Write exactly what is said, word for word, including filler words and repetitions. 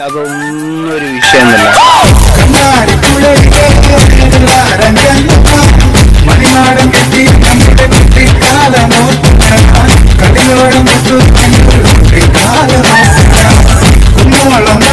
അതൊന്നും ഒരു വിഷയമൊന്നുമില്ല. മണിനാടൻ കെട്ടി നമ്മുടെ കുട്ടിക്കാലമോ കടിയോളം കുട്ടിക്കാലമോ കുന്നോളം